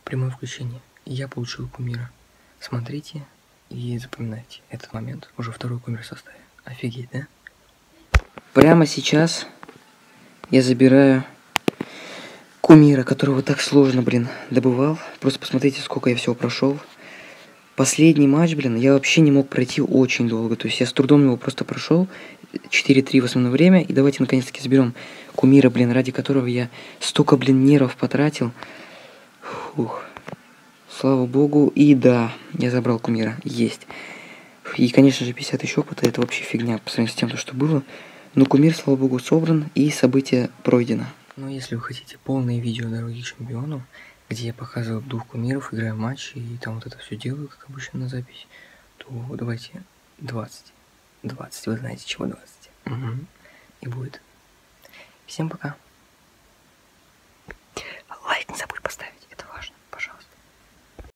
Прямое включение. Я получил кумира. Смотрите и запоминайте этот момент. Уже второй кумир в составе. Офигеть, да? Прямо сейчас я забираю кумира, которого так сложно, блин, добывал. Просто посмотрите, сколько я всего прошел. Последний матч, блин, я вообще не мог пройти очень долго. То есть я с трудом его просто прошел. 4-3 в основное время. И давайте наконец-таки заберем кумира, блин, ради которого я столько, блин, нервов потратил. Фух. Слава богу. И да, я забрал кумира. Есть. И, конечно же, 50 еще опыта. Это вообще фигня по сравнению с тем, что было. Но кумир, слава богу, собран. И событие пройдено. Но если вы хотите полное видео дороги к чемпиону, где я показываю 2 кумиров, играю матчи и там вот это все делаю, как обычно на запись, то давайте 20. 20, вы знаете, чего 20. Угу. И будет. Всем пока.